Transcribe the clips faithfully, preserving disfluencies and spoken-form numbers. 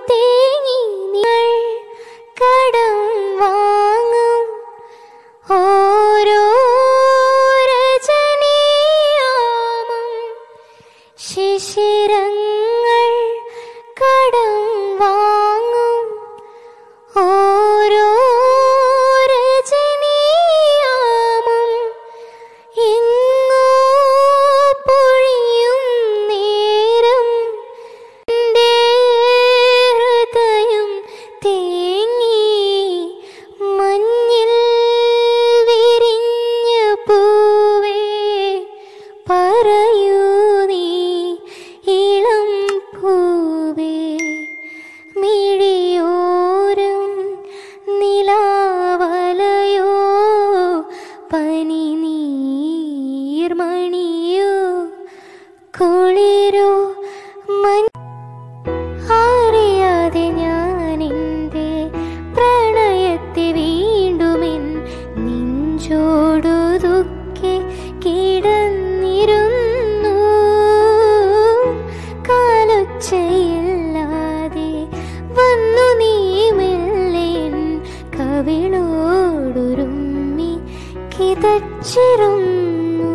തേങ്ങി നിങ്ങൾ കടം വാങ്ങും ഓരോ രജനീയാമം ശിശിരങ്ങൾ കടം വാങ്ങും ഓരോ രജനീയാമം എങ്ങോ പൊഴിയും നേരം എൻ്റെ ഹൃദയം തേങ്ങി മഞ്ഞിൽ വിരിഞ്ഞ പൂവേ പറയൂ നീ ഇളം പൂവേ മിഴിയോരം നിലാവലയോ പനി നീർമണിയോ കുളിരോ മഞ്ഞ അറിയാതെ ഞാൻ എൻ്റെ പ്രണയത്തെ വീണ്ടുമെൻ നെഞ്ചോടു ദുഃഖി കിടന്നിരുന്നു കാലൊച്ചയില്ലാതെ വന്നു നീ മെല്ലെൻ കവിളോടുരുമ്മി കിതച്ചിരുന്നു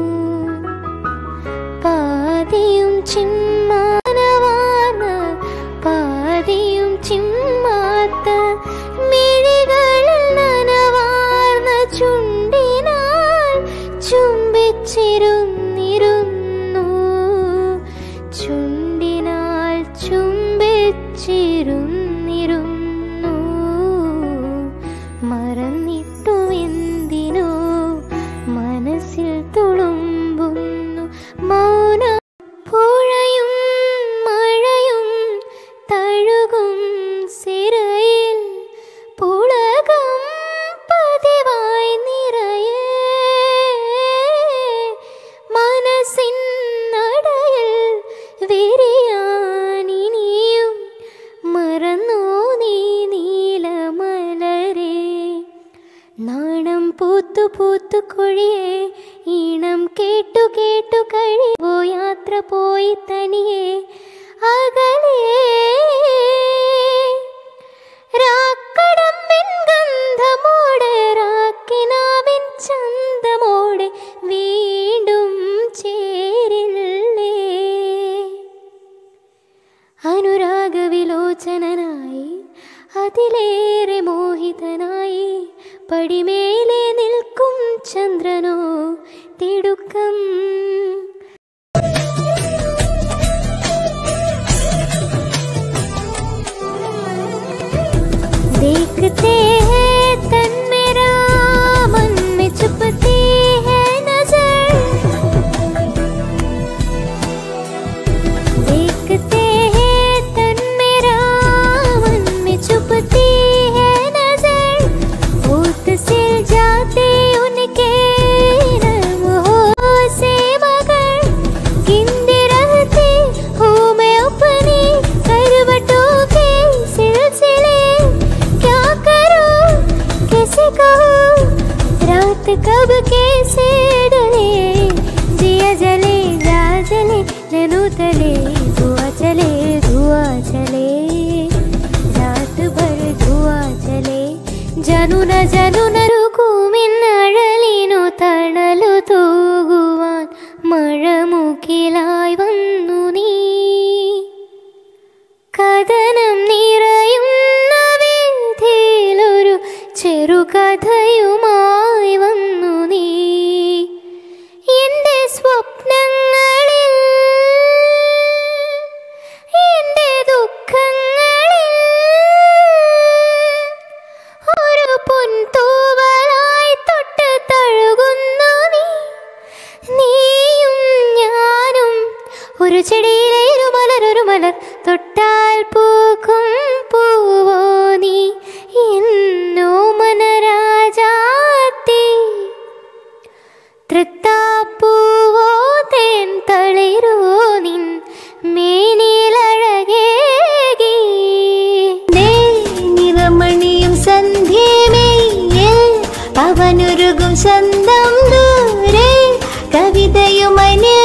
പാതിയും ചിമ്മാനവാർന്ന പാതിയും ചിമ്മാത്ത മിഴികളിൽ നനവാർന്ന ചുണ്ടിനാൽ ചുംബിച്ചിരുന്നിരുന്നു ചുണ്ടിനാൽ ചുംബിച്ചിരുന്നിരുന്നു മറന്നിട്ടു എന്തിനോ മനസ്സിൽ തുളുമ്പുന്നു മൗന പുഴയും മഴയും തഴുകും സിരയിൽ പുളകം പതിവായി നിറയെ മനസ്സിൻ നടയിൽ വിരിയാനിനിയും മറന്നോ നീ നീലമലരേ നാണം പൂത്തു പൂത്തു കൊഴിയേ ഈണം കേട്ടു കേട്ടു കഴിവോ യാത്ര പോയി തനിയെ അകലേ രാക്കടമ്പിൻ ഗന്ധമോടെ രാക്കിനാവിൻ ചന്തമോടെ വീണ്ടും ചേരില്ലേ അനുരാഗവിലോചനായി അതിലേറെ മോഹിതനായി പടിമേലെ നിൽക്കും ചന്ദ്രനോ തിടുക്കം देखते हैं तन मेरा मन में छुपती है नजर देखते हैं तन मेरा मन में छुपती है नजर होठ सिल जाते उनके नर्म होठों से मगर गिनती रहती हूँ मैं अपनी करवटों के सिलसिले क्या करूं कैसे कहूं रात कब कैसे डले जिया जले जा जले नैनू तले धुआं चले धुआं चले रात भर धुआं चले जानू न जानू न रुकू मिന്നഴലിനു തണലു തൂകുവാൻ മഴമുകിലായി വന്നു നീ കഥനം നിറയുന്ന വേദിയിലൊരു ചെറുകഥയുമായി വന്നു നീ എൻ്റെ സ്വപ്നങ്ങളിൽ എൻ്റെ ദുഃഖങ്ങളിൽ ഒരു പൊൻതൂവലായി തൊട്ട് തഴുകുന്നു നീ നീയും ഞാനും ഒരു ചെടിയിലെ ഒരു മലർ ഒരു മലർ തൊട്ടാൽ പൂക്കും പൂവോ നീ എന്നോ മനരാജാത്തി തൃത്താപ്പൂവോ തേൻ തളിരോ നിൻ മേനിലഴകേകി നിറമണിയും സന്ധ്യമേയിൽ പവനുരുകും ചന്തം ദൂരെ കവിതയുമനെ